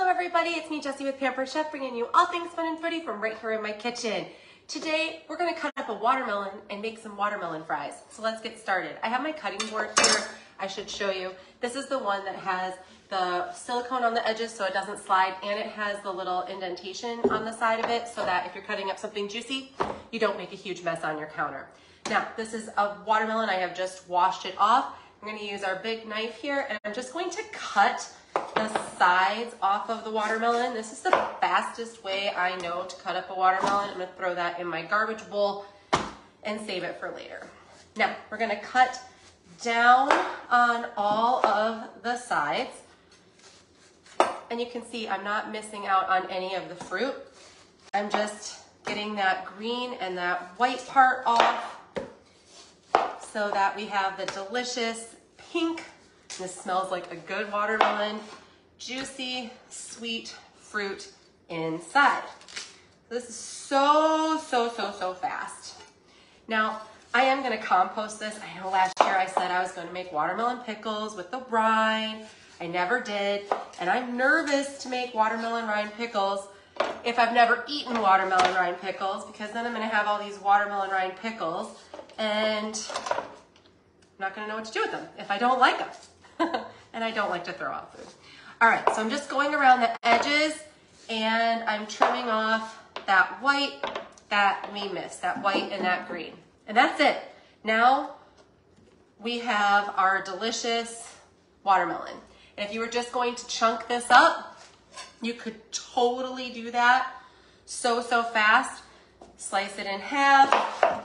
everybody, it's me Jessie with Pampered Chef, bringing you all things fun and fruity from right here in my kitchen. Today we're going to cut up a watermelon and make some watermelon fries. So let's get started. I have my cutting board here. I should show you. This is the one that has the silicone on the edges so it doesn't slide, and it has the little indentation on the side of it so that if you're cutting up something juicy, you don't make a huge mess on your counter. Now, this is a watermelon. I have just washed it off. I'm going to use our big knife here, and I'm just going to cut the sides off of the watermelon. This is the fastest way I know to cut up a watermelon. I'm going to throw that in my garbage bowl and save it for later. Now, we're going to cut down on all of the sides. And you can see I'm not missing out on any of the fruit. I'm just getting that green and that white part off so that we have the delicious pink. This smells like a good watermelon, juicy, sweet fruit inside. This is so fast. Now, I am gonna compost this. I know last year I said I was gonna make watermelon pickles with the rind. I never did, and I'm nervous to make watermelon rind pickles if I've never eaten watermelon rind pickles, because then I'm gonna have all these watermelon rind pickles and I'm not gonna know what to do with them if I don't like them. And I don't like to throw out food. All right, so I'm just going around the edges and I'm trimming off that white that we missed, that white and that green. And that's it. Now we have our delicious watermelon. And if you were just going to chunk this up, you could totally do that so fast. Slice it in half.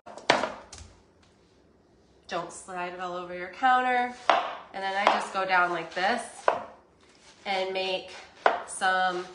Don't slide it all over your counter. And then I just go down like this and make some,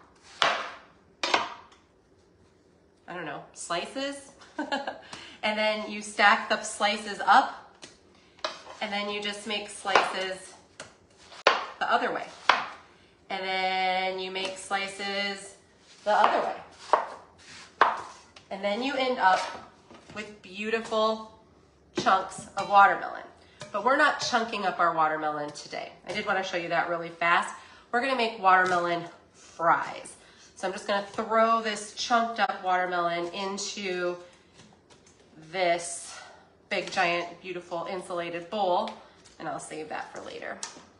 I don't know, slices. And then you stack the slices up, and then you just make slices the other way. And then you make slices the other way. And then you end up with beautiful chunks of watermelon. But we're not chunking up our watermelon today. I did want to show you that really fast. We're going to make watermelon fries. So I'm just going to throw this chunked up watermelon into this big, giant, beautiful insulated bowl, and I'll save that for later.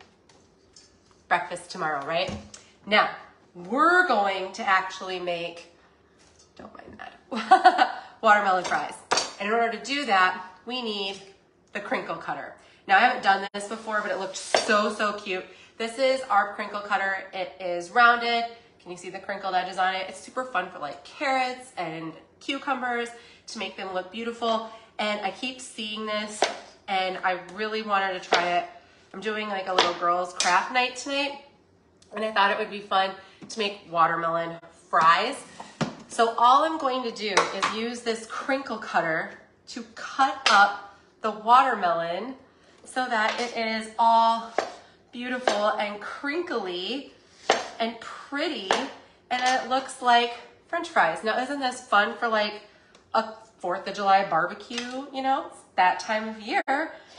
Breakfast tomorrow, right? Now, we're going to actually make, don't mind that, watermelon fries. And in order to do that, we need the crinkle cutter. Now, I haven't done this before, but it looked so cute. This is our crinkle cutter. It is rounded. Can you see the crinkled edges on it? It's super fun for like carrots and cucumbers to make them look beautiful. And I keep seeing this and I really wanted to try it. I'm doing like a little girls craft night tonight, and I thought it would be fun to make watermelon fries. So all I'm going to do is use this crinkle cutter to cut up the watermelon so that it is all beautiful and crinkly and pretty, and it looks like French fries. Now, isn't this fun for like a 4th of July barbecue? You know, it's that time of year.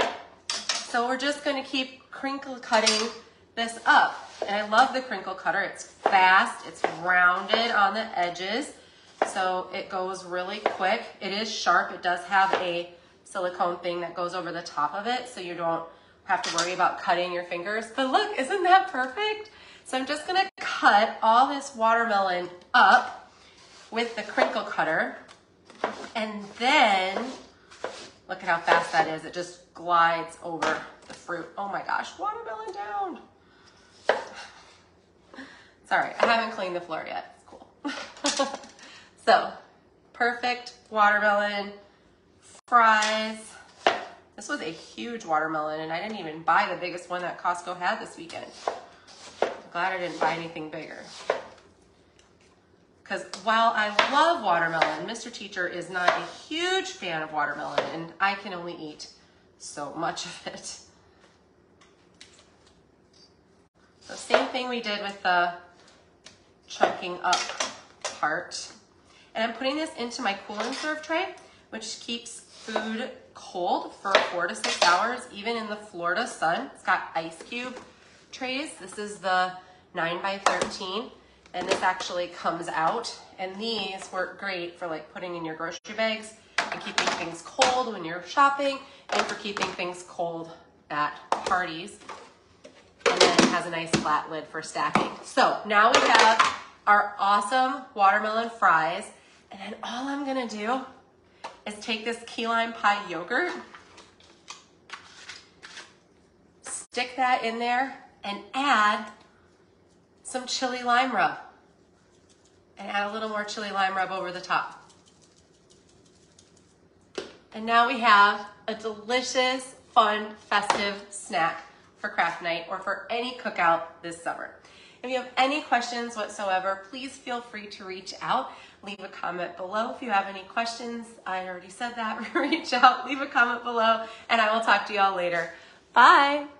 So we're just going to keep crinkle cutting this up. And I love the crinkle cutter. It's fast, it's rounded on the edges, so it goes really quick. It is sharp. It does have a silicone thing that goes over the top of it, so you don't have to worry about cutting your fingers. But look, isn't that perfect? So I'm just gonna cut all this watermelon up with the crinkle cutter, and then look at how fast that is. It just glides over the fruit. Oh my gosh, watermelon down. It's all right, I haven't cleaned the floor yet. It's cool. So, perfect watermelon fries. This was a huge watermelon, and I didn't even buy the biggest one that Costco had this weekend. I'm glad I didn't buy anything bigger. Because while I love watermelon, Mr. Teacher is not a huge fan of watermelon, and I can only eat so much of it. So same thing we did with the chunking up part. And I'm putting this into my cool and serve tray, which keeps food cold for 4 to 6 hours, even in the Florida sun. It's got ice cube trays. This is the 9 by 13. And this actually comes out. And these work great for like putting in your grocery bags and keeping things cold when you're shopping and for keeping things cold at parties. And then it has a nice flat lid for stacking. So now we have our awesome watermelon fries. And then all I'm gonna do is take this key lime pie yogurt, stick that in there, and add some chili lime rub. And add a little more chili lime rub over the top. And now we have a delicious, fun, festive snack for craft night or for any cookout this summer. If you have any questions whatsoever, please feel free to reach out. Leave a comment below if you have any questions. I already said that. Reach out, leave a comment below, and I will talk to y'all later. Bye.